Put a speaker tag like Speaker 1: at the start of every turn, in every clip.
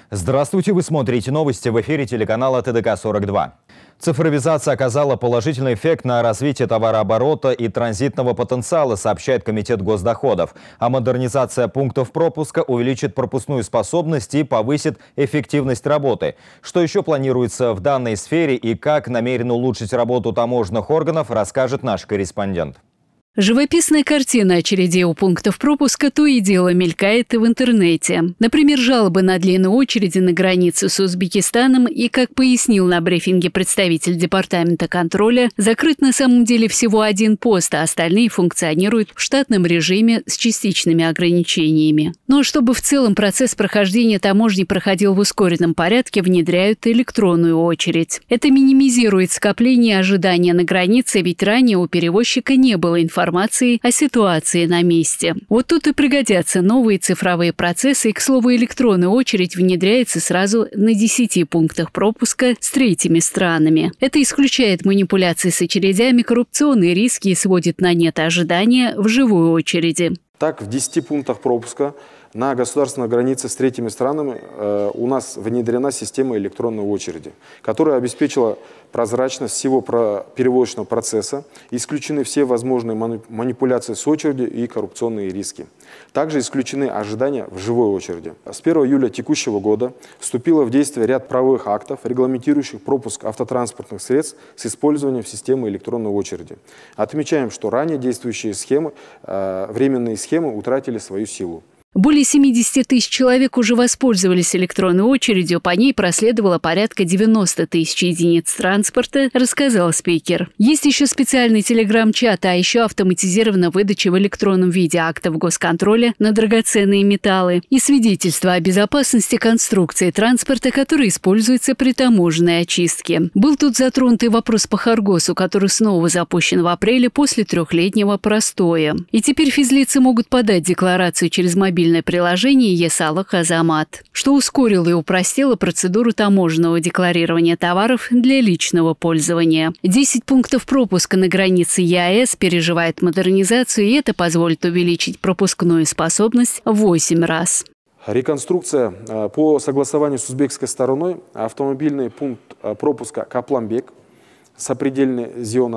Speaker 1: Здравствуйте, вы смотрите новости в эфире телеканала ТДК-42. Цифровизация оказала положительный эффект на развитие товарооборота и транзитного потенциала, сообщает Комитет госдоходов. А модернизация пунктов пропуска увеличит пропускную способность и повысит эффективность работы. Что еще планируется в данной сфере и как намерен улучшить работу таможенных органов, расскажет наш корреспондент.
Speaker 2: Живописная картина очередей у пунктов пропуска то и дело мелькает и в интернете. Например, жалобы на длинные очереди на границе с Узбекистаном и, как пояснил на брифинге представитель департамента контроля, закрыт на самом деле всего один пост, а остальные функционируют в штатном режиме с частичными ограничениями. Но чтобы в целом процесс прохождения таможни проходил в ускоренном порядке, внедряют электронную очередь. Это минимизирует скопление и ожидания на границе, ведь ранее у перевозчика не было информации о ситуации на месте. Вот тут и пригодятся новые цифровые процессы, и, к слову, электронная очередь внедряется сразу на 10 пунктах пропуска с третьими странами. Это исключает манипуляции с очередями, коррупционные риски и сводит на нет ожидания в живой очереди.
Speaker 3: Так, в 10 пунктах пропуска на государственной границе с третьими странами у нас внедрена система электронной очереди, которая обеспечила прозрачность всего перевозочного процесса, исключены все возможные манипуляции с очередью и коррупционные риски. Также исключены ожидания в живой очереди. С 1 июля текущего года вступило в действие ряд правовых актов, регламентирующих пропуск автотранспортных средств с использованием системы электронной очереди. Отмечаем, что ранее действующие схемы, временные схемы утратили свою силу.
Speaker 2: Более 70 тысяч человек уже воспользовались электронной очередью, по ней проследовало порядка 90 тысяч единиц транспорта, рассказал спикер. Есть еще специальный телеграм-чат, а еще автоматизированная выдача в электронном виде актов госконтроля на драгоценные металлы и свидетельства о безопасности конструкции транспорта, который используется при таможенной очистке. Был тут затронут и вопрос по Харгосу, который снова запущен в апреле после 3-летнего простоя. И теперь физлицы могут подать декларацию через мобильное приложение ЕСАЛАХ Азамат, что ускорило и упростило процедуру таможенного декларирования товаров для личного пользования. 10 пунктов пропуска на границе ЕАЭС переживают модернизацию, и это позволит увеличить пропускную способность в 8 раз.
Speaker 3: Реконструкция по согласованию с узбекской стороной. Автомобильный пункт пропуска Капламбек сопредельный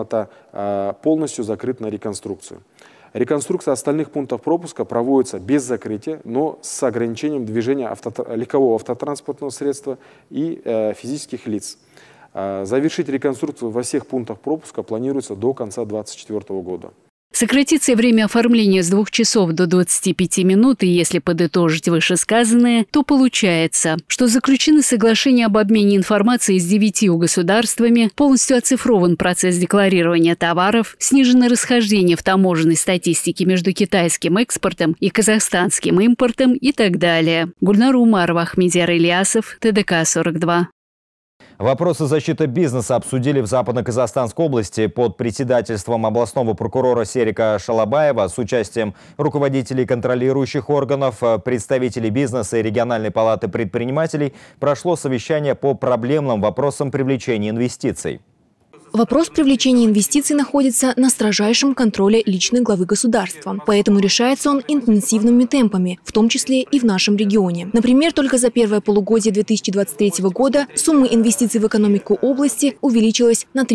Speaker 3: Зионата полностью закрыт на реконструкцию. Реконструкция остальных пунктов пропуска проводится без закрытия, но с ограничением движения легкового автотранспортного средства и физических лиц. Завершить реконструкцию во всех пунктах пропуска планируется до конца 2024 года.
Speaker 2: Сократится время оформления с 2 часов до 25 минут, и если подытожить вышесказанное, то получается, что заключены соглашения об обмене информацией с 9 государствами, полностью оцифрован процесс декларирования товаров, снижено расхождение в таможенной статистике между китайским экспортом и казахстанским импортом и так далее. Гульнара Умарова, Ахмедияр Ильясов, ТДК-42.
Speaker 1: Вопросы защиты бизнеса обсудили в Западно-Казахстанской области под председательством областного прокурора Серика Шалабаева с участием руководителей контролирующих органов, представителей бизнеса и региональной палаты предпринимателей прошло совещание по проблемным вопросам привлечения инвестиций.
Speaker 4: Вопрос привлечения инвестиций находится на строжайшем контроле личной главы государства. Поэтому решается он интенсивными темпами, в том числе и в нашем регионе. Например, только за первое полугодие 2023 года сумма инвестиций в экономику области увеличилась на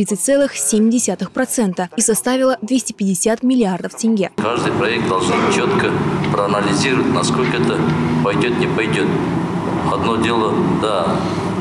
Speaker 4: 30,7% и составила 250 миллиардов тенге.
Speaker 5: Каждый проект должен четко проанализировать, насколько это пойдет, не пойдет. Одно дело, да,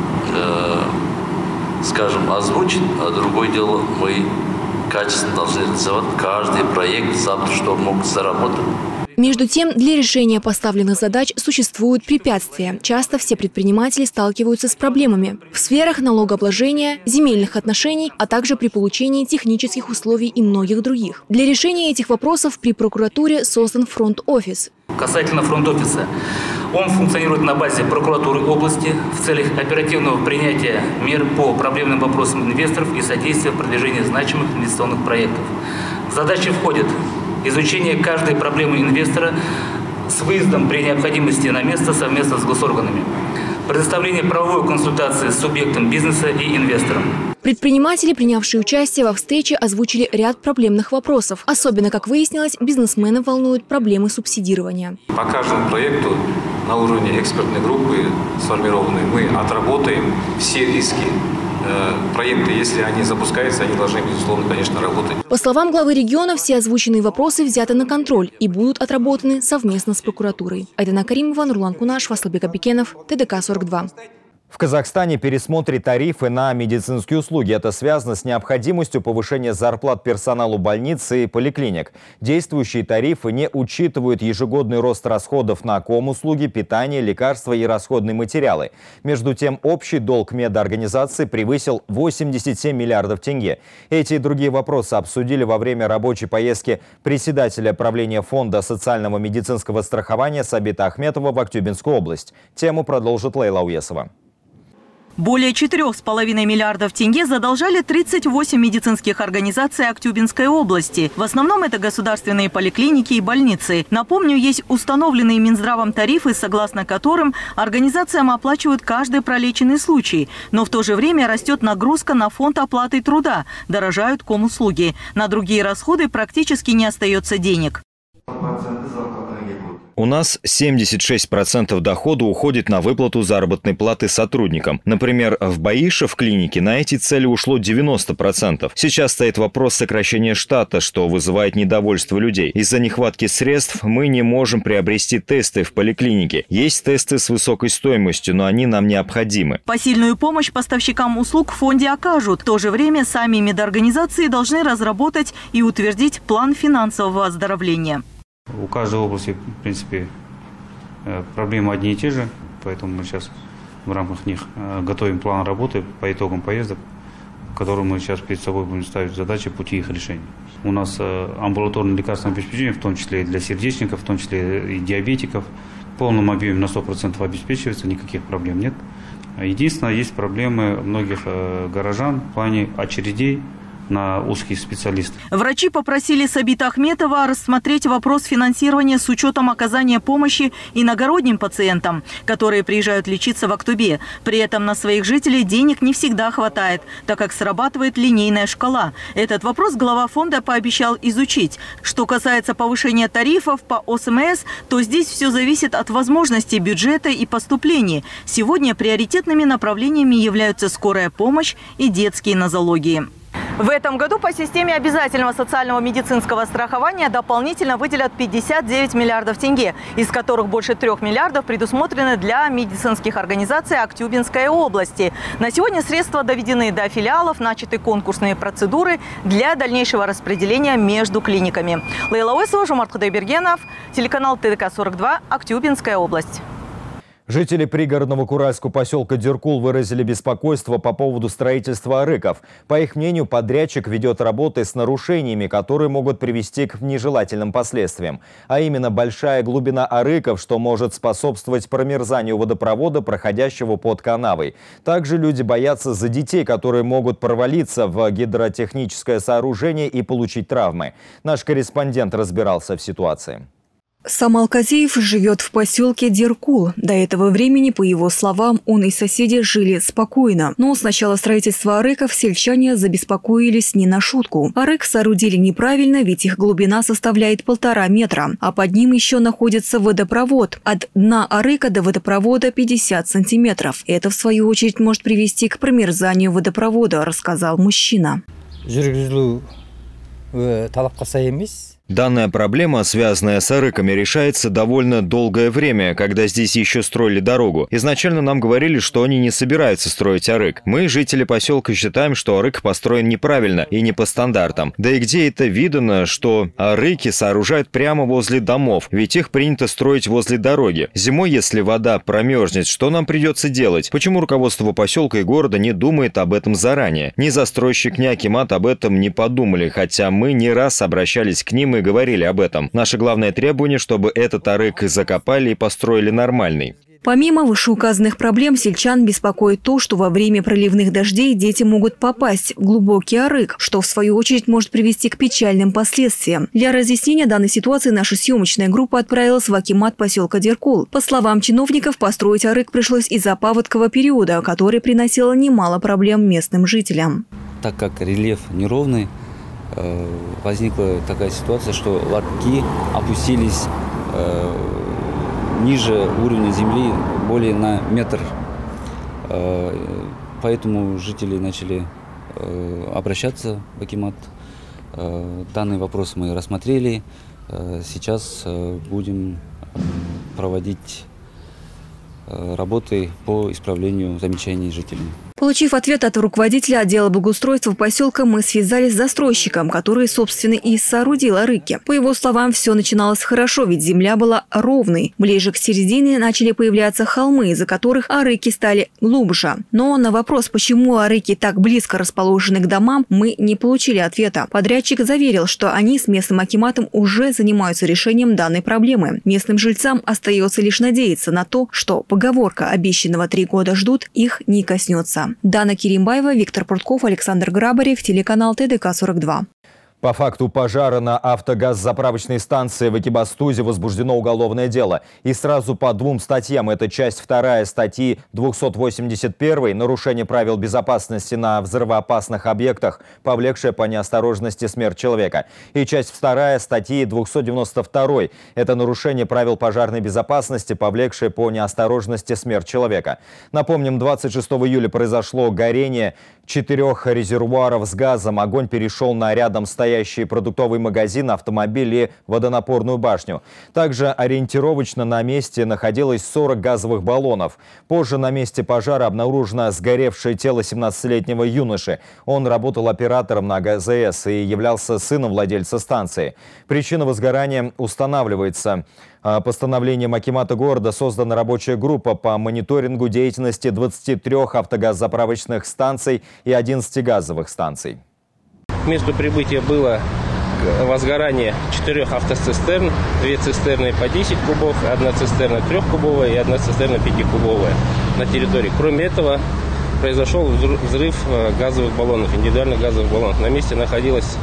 Speaker 5: скажем, озвучить, а другое дело, мы качественно должны реализовать каждый проект завтра, чтобы мог заработать.
Speaker 4: Между тем, для решения поставленных задач существуют препятствия. Часто все предприниматели сталкиваются с проблемами в сферах налогообложения, земельных отношений, а также при получении технических условий и многих других. Для решения этих вопросов при прокуратуре создан фронт-офис.
Speaker 6: Касательно фронт-офиса. Он функционирует на базе прокуратуры области в целях оперативного принятия мер по проблемным вопросам инвесторов и содействия в продвижении значимых инвестиционных проектов. В задачи входит изучение каждой проблемы инвестора с выездом при необходимости на место совместно с госорганами, предоставление правовой консультации с субъектом бизнеса и инвестором.
Speaker 4: Предприниматели, принявшие участие во встрече, озвучили ряд проблемных вопросов. Особенно, как выяснилось, бизнесменов волнуют проблемы субсидирования.
Speaker 7: По каждому проекту на уровне экспертной группы сформированной мы отработаем все риски. Проекты, если они запускаются, они должны, безусловно, конечно, работать.
Speaker 4: По словам главы региона, все озвученные вопросы взяты на контроль и будут отработаны совместно с прокуратурой. Айдана Каримова, Нурлан Кунаш, Васлбек Абикенов, ТДК-42.
Speaker 1: В Казахстане пересмотрят тарифы на медицинские услуги. Это связано с необходимостью повышения зарплат персоналу больниц и поликлиник. Действующие тарифы не учитывают ежегодный рост расходов на комуслуги, питание, лекарства и расходные материалы. Между тем, общий долг медорганизации превысил 87 миллиардов тенге. Эти и другие вопросы обсудили во время рабочей поездки председателя правления Фонда социального медицинского страхования Сабита Ахметова в Актюбинскую область. Тему продолжит Лейла Уесова.
Speaker 8: Более 4,5 миллиардов тенге задолжали 38 медицинских организаций Актюбинской области. В основном это государственные поликлиники и больницы. Напомню, есть установленные Минздравом тарифы, согласно которым организациям оплачивают каждый пролеченный случай. Но в то же время растет нагрузка на фонд оплаты труда, дорожают комуслуги. На другие расходы практически не остается денег.
Speaker 1: У нас 76% дохода уходит на выплату заработной платы сотрудникам. Например, в Баише в клинике на эти цели ушло 90%. Сейчас стоит вопрос сокращения штата, что вызывает недовольство людей. Из-за нехватки средств мы не можем приобрести тесты в поликлинике. Есть тесты с высокой стоимостью, но они нам необходимы.
Speaker 8: Посильную помощь поставщикам услуг в фонде окажут. В то же время сами медорганизации должны разработать и утвердить план финансового оздоровления.
Speaker 9: У каждой области, в принципе, проблемы одни и те же, поэтому мы сейчас в рамках них готовим план работы по итогам поездок, в котором мы сейчас перед собой будем ставить задачи, пути их решения. У нас амбулаторное лекарственное обеспечение, в том числе и для сердечников, в том числе и диабетиков, в полном объеме на 100% обеспечивается, никаких проблем нет. Единственное, есть проблемы многих горожан в плане очередей на узких специалистов.
Speaker 8: Врачи попросили Сабита Ахметова рассмотреть вопрос финансирования с учетом оказания помощи иногородним пациентам, которые приезжают лечиться в Актубе. При этом на своих жителей денег не всегда хватает, так как срабатывает линейная шкала. Этот вопрос глава фонда пообещал изучить. Что касается повышения тарифов по ОСМС, то здесь все зависит от возможностей бюджета и поступлений. Сегодня приоритетными направлениями являются скорая помощь и детские нозологии. В этом году по системе обязательного социального медицинского страхования дополнительно выделят 59 миллиардов тенге, из которых больше 3 миллиардов предусмотрены для медицинских организаций Актюбинской области. На сегодня средства доведены до филиалов, начаты конкурсные процедуры для дальнейшего распределения между клиниками. Лейла Уесова, Жомарт Худайбергенов, телеканал ТДК-42, Актюбинская область.
Speaker 1: Жители пригородного Куральского поселка Деркул выразили беспокойство по поводу строительства арыков. По их мнению, подрядчик ведет работы с нарушениями, которые могут привести к нежелательным последствиям. А именно большая глубина арыков, что может способствовать промерзанию водопровода, проходящего под канавой. Также люди боятся за детей, которые могут провалиться в гидротехническое сооружение и получить травмы. Наш корреспондент разбирался в ситуации.
Speaker 10: Самал Казиев живет в поселке Деркул. До этого времени, по его словам, он и соседи жили спокойно. Но с начала строительства арыков сельчане забеспокоились не на шутку. Арык соорудили неправильно, ведь их глубина составляет 1,5 метра. А под ним еще находится водопровод. От дна арыка до водопровода 50 сантиметров. Это, в свою очередь, может привести к промерзанию водопровода, рассказал мужчина.
Speaker 1: Данная проблема, связанная с арыками, решается довольно долгое время, когда здесь еще строили дорогу. Изначально нам говорили, что они не собираются строить арык. Мы, жители поселка, считаем, что арык построен неправильно и не по стандартам. Да и где это видано, что арыки сооружают прямо возле домов, ведь их принято строить возле дороги. Зимой, если вода промерзнет, что нам придется делать? Почему руководство поселка и города не думает об этом заранее? Ни застройщик, ни акимат об этом не подумали, хотя мы не раз обращались к ним и говорили об этом. Наше главное требование, чтобы этот арык закопали и построили нормальный.
Speaker 10: Помимо вышеуказанных проблем, сельчан беспокоит то, что во время проливных дождей дети могут попасть в глубокий арык, что в свою очередь может привести к печальным последствиям. Для разъяснения данной ситуации наша съемочная группа отправилась в акимат поселка Деркул. По словам чиновников, построить арык пришлось из-за паводкового периода, который приносил немало проблем местным жителям.
Speaker 11: Так как рельеф неровный, возникла такая ситуация, что лотки опустились ниже уровня земли более на метр. Поэтому жители начали обращаться в акимат. Данный вопрос мы рассмотрели. Сейчас будем проводить работы по исправлению замечаний жителей.
Speaker 10: Получив ответ от руководителя отдела благоустройства поселка, мы связались с застройщиком, который, собственно, и соорудил арыки. По его словам, все начиналось хорошо, ведь земля была ровной. Ближе к середине начали появляться холмы, из-за которых арыки стали глубже. Но на вопрос, почему арыки так близко расположены к домам, мы не получили ответа. Подрядчик заверил, что они с местным акиматом уже занимаются решением данной проблемы. Местным жильцам остается лишь надеяться на то, что поговорка «обещанного 3 года ждут» их не коснется. Дана Киримбаева, Виктор Прутков, Александр Грабарев, телеканал ТДК-42.
Speaker 1: По факту пожара на автогаззаправочной станции в Экибастузе возбуждено уголовное дело. И сразу по 2 статьям. Это часть 2 статьи 281 «Нарушение правил безопасности на взрывоопасных объектах, повлекшее по неосторожности смерть человека». И часть 2 статьи 292 «Это нарушение правил пожарной безопасности, повлекшее по неосторожности смерть человека». Напомним, 26 июля произошло горение 4 резервуаров с газом. Огонь перешел на рядом стоящий продуктовый магазин, автомобиль и водонапорную башню. Также ориентировочно на месте находилось 40 газовых баллонов. Позже на месте пожара обнаружено сгоревшее тело 17-летнего юноши. Он работал оператором на ГЗС и являлся сыном владельца станции. Причина возгорания устанавливается. Постановлением акимата города создана рабочая группа по мониторингу деятельности 23 автогаззаправочных станций и 11 газовых станций.
Speaker 12: К месту прибытия было возгорание 4 автоцистерн, 2 цистерны по 10 кубов, 1 цистерна 3-кубовая и 1 цистерна 5-кубовая на территории. Кроме этого, произошел взрыв газовых баллонов, индивидуальных газовых баллонов. На месте находилось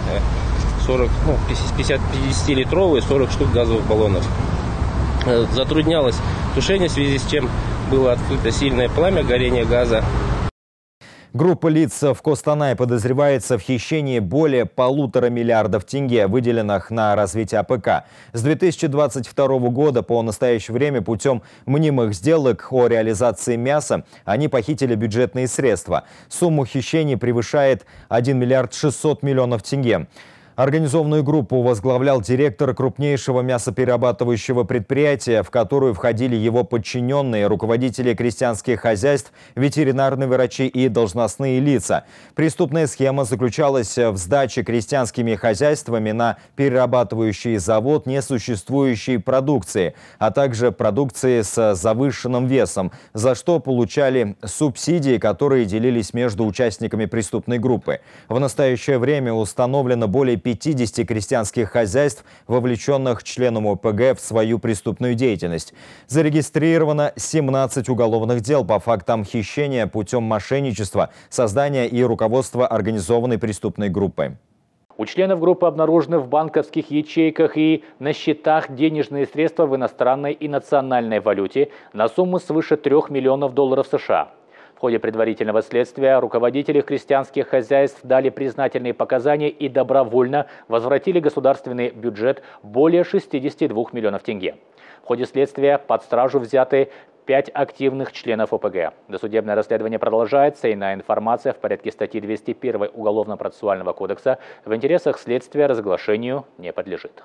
Speaker 12: 50-литровые 40 штук газовых баллонов. Затруднялось тушение, в связи с чем было открыто сильное пламя, горение газа.
Speaker 1: Группа лиц в Костанае подозревается в хищении более 1,5 миллиарда тенге, выделенных на развитие АПК. С 2022 года по настоящее время путем мнимых сделок о реализации мяса они похитили бюджетные средства. Сумма хищений превышает 1 миллиард 600 миллионов тенге. Организованную группу возглавлял директор крупнейшего мясоперерабатывающего предприятия, в которую входили его подчиненные, руководители крестьянских хозяйств, ветеринарные врачи и должностные лица. Преступная схема заключалась в сдаче крестьянскими хозяйствами на перерабатывающий завод несуществующей продукции, а также продукции с завышенным весом, за что получали субсидии, которые делились между участниками преступной группы. В настоящее время установлено более 50 крестьянских хозяйств, вовлеченных членом ОПГ в свою преступную деятельность. Зарегистрировано 17 уголовных дел по фактам хищения путем мошенничества, создания и руководства организованной преступной группы.
Speaker 13: У членов группы обнаружены в банковских ячейках и на счетах денежные средства в иностранной и национальной валюте на сумму свыше $3 миллионов США. В ходе предварительного следствия руководители крестьянских хозяйств дали признательные показания и добровольно возвратили государственный бюджет более 62 миллионов тенге. В ходе следствия под стражу взяты 5 активных членов ОПГ. Досудебное расследование продолжается, и иная информация в порядке статьи 201 Уголовно-процессуального кодекса в интересах следствия разглашению не подлежит.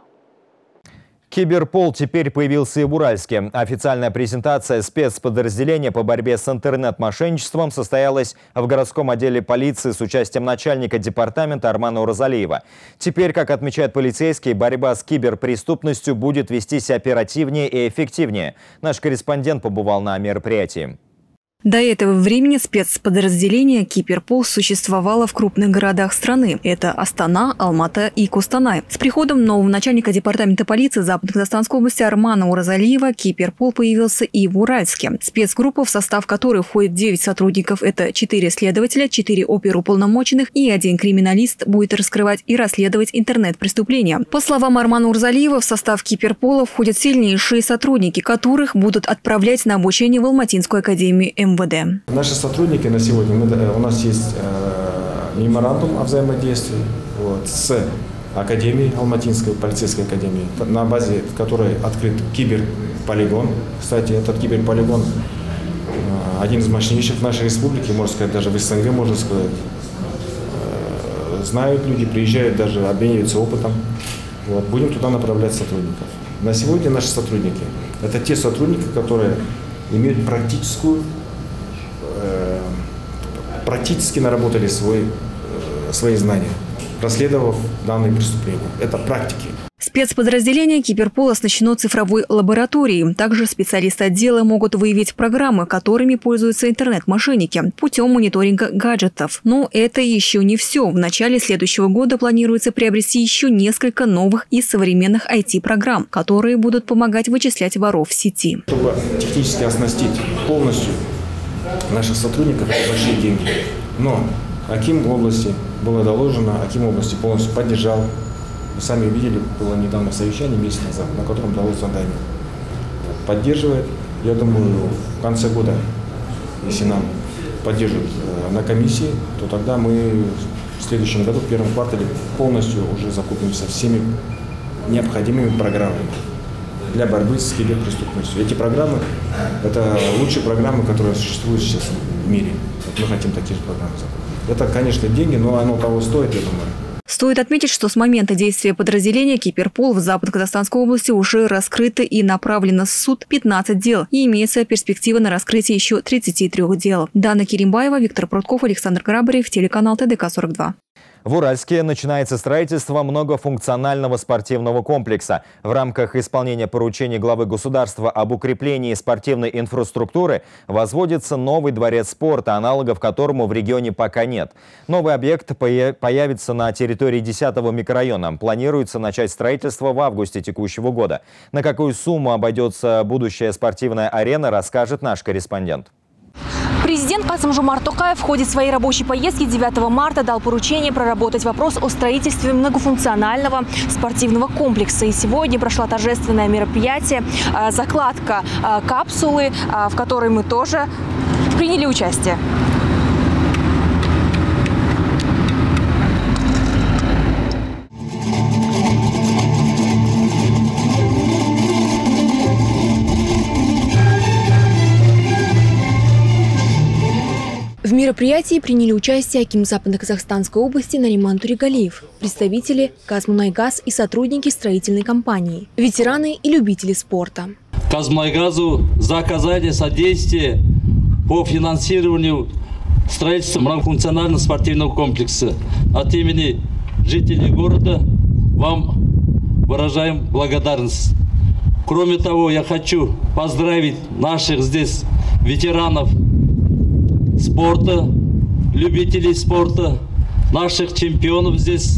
Speaker 1: Киберпол теперь появился и в Уральске. Официальная презентация спецподразделения по борьбе с интернет-мошенничеством состоялась в городском отделе полиции с участием начальника департамента Армана Уразалиева. Теперь, как отмечают полицейские, борьба с киберпреступностью будет вестись оперативнее и эффективнее. Наш корреспондент побывал на мероприятии.
Speaker 10: До этого времени спецподразделение «Киберпол» существовало в крупных городах страны. Это Астана, Алмата и Костанай. С приходом нового начальника департамента полиции Западно-Казахстанской области Армана Уразалиева «Киберпол» появился и в Уральске. Спецгруппа, в состав которой входит 9 сотрудников, это 4 следователя, 4 оперуполномоченных и 1 криминалист, будет раскрывать и расследовать интернет-преступления. По словам Армана Уразалиева, в состав «Киберпола» входят сильнейшие сотрудники, которых будут отправлять на обучение в Алматинскую академию МВД.
Speaker 14: Наши сотрудники на сегодня, у нас есть меморандум о взаимодействии с академии, Алматинской полицейской академии, на базе которой открыт киберполигон. Кстати, этот киберполигон один из мощнейших в нашей республике, можно сказать, даже в СНГ, можно сказать. Знают люди, приезжают, даже обмениваются опытом. Вот. Будем туда направлять сотрудников. На сегодня наши сотрудники – это те сотрудники, которые имеют практически наработали свои знания, расследовав данные преступления. Это практики.
Speaker 10: Спецподразделение Киберпол оснащено цифровой лабораторией. Также специалисты отдела могут выявить программы, которыми пользуются интернет-мошенники, путем мониторинга гаджетов. Но это еще не все. В начале следующего года планируется приобрести еще несколько новых и современных IT-программ, которые будут помогать вычислять воров в сети.
Speaker 14: Чтобы технически оснастить полностью наших сотрудников, это большие деньги. Но Аким области было доложено, Аким области полностью поддержал. Вы сами видели, было недавно совещание месяц назад, на котором далось задание. Поддерживает. Я думаю, в конце года, если нам поддержат на комиссии, то тогда мы в следующем году, в первом квартале, полностью уже закупимся всеми необходимыми программами для борьбы с киберпреступностью. Эти программы – это лучшие программы, которые существуют сейчас в мире. Вот мы хотим такие же программы закупить. Это, конечно, деньги, но оно того стоит, я думаю.
Speaker 10: Стоит отметить, что с момента действия подразделения Киберпол в Западно-Казахстанской области уже раскрыто и направлено в суд 15 дел. И имеется перспектива на раскрытие еще 33 дел. Дана Керимбаева, Виктор Прутков, Александр Грабарев, телеканал ТДК-42.
Speaker 1: В Уральске начинается строительство многофункционального спортивного комплекса. В рамках исполнения поручений главы государства об укреплении спортивной инфраструктуры возводится новый дворец спорта, аналогов которому в регионе пока нет. Новый объект появится на территории 10-го микрорайона. Планируется начать строительство в августе текущего года. На какую сумму обойдется будущая спортивная арена, расскажет наш корреспондент.
Speaker 4: Президент Касым-Жомарт Токаев в ходе своей рабочей поездки 9 марта дал поручение проработать вопрос о строительстве многофункционального спортивного комплекса. И сегодня прошло торжественное мероприятие, закладка капсулы, в которой мы тоже приняли участие. В мероприятии приняли участие аким Западно-Казахстанской области Нариман Туригалиев, представители Казмунайгаз и сотрудники строительной компании, ветераны и любители спорта.
Speaker 15: Казмунайгазу за оказание содействия по финансированию строительства многофункционального спортивного комплекса. От имени жителей города вам выражаем благодарность. Кроме того, я хочу поздравить наших здесь ветеранов спорта, любителей спорта, наших чемпионов здесь.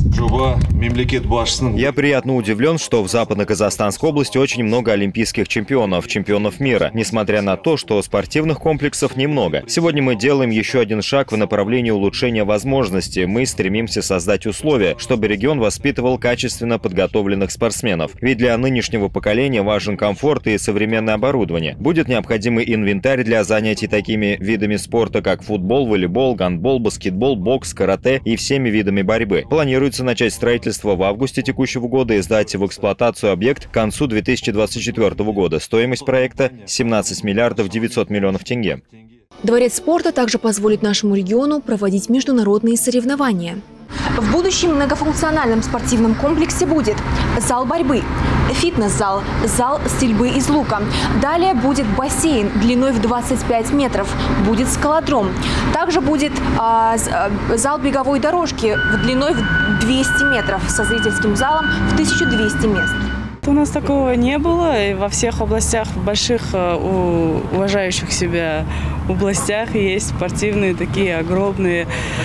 Speaker 1: Я приятно удивлен, что в Западно-Казахстанской области очень много олимпийских чемпионов, чемпионов мира, несмотря на то, что спортивных комплексов немного. Сегодня мы делаем еще один шаг в направлении улучшения возможностей. Мы стремимся создать условия, чтобы регион воспитывал качественно подготовленных спортсменов. Ведь для нынешнего поколения важен комфорт и современное оборудование. Будет необходимый инвентарь для занятий такими видами спорта, как футбол, волейбол, гандбол, баскетбол, бокс, карате и всеми видами борьбы. Планируется начать строительство в августе текущего года и сдать в эксплуатацию объект к концу 2024 года. Стоимость проекта – 17 миллиардов 900 миллионов тенге.
Speaker 4: Дворец спорта также позволит нашему региону проводить международные соревнования. В будущем многофункциональном спортивном комплексе будет зал борьбы, фитнес-зал, зал стрельбы из лука. Далее будет бассейн длиной в 25 метров, будет скалодром. Также будет зал беговой дорожки длиной в 200 метров со зрительским залом в 1200 мест.
Speaker 16: У нас такого не было. И во всех областях, в больших, уважающих себя областях есть спортивные такие огромные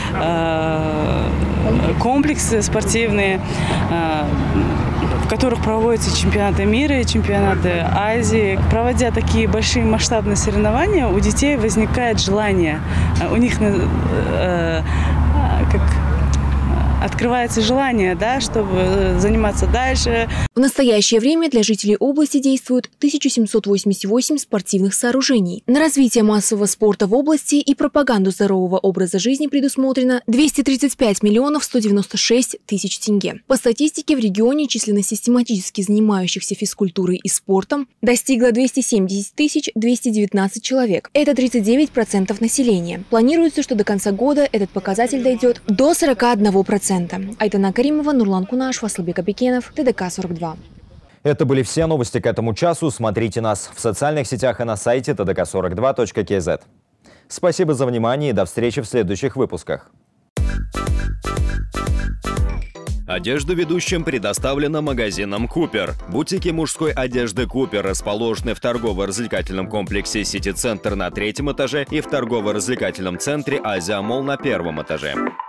Speaker 16: комплексы спортивные, в которых проводятся чемпионаты мира и чемпионаты Азии. Проводя такие большие масштабные соревнования, у детей возникает желание, у них как открывается желание, да, чтобы заниматься дальше.
Speaker 4: В настоящее время для жителей области действует 1788 спортивных сооружений. На развитие массового спорта в области и пропаганду здорового образа жизни предусмотрено 235 миллионов 196 тысяч тенге. По статистике, в регионе численность систематически занимающихся физкультурой и спортом достигла 270 219 человек. Это 39% населения. Планируется, что до конца года этот показатель дойдет до 41%. Айтана Каримова, Нурлан Кунаш, Фаслбек Абикенов, ТДК-42.
Speaker 1: Это были все новости к этому часу. Смотрите нас в социальных сетях и на сайте tdk42.kz. Спасибо за внимание и до встречи в следующих выпусках.
Speaker 17: Одежда ведущим предоставлена магазином «Купер». Бутики мужской одежды «Купер» расположены в торгово-развлекательном комплексе «Сити-центр» на 3-м этаже и в торгово-развлекательном центре «Азия Молл» на 1-м этаже.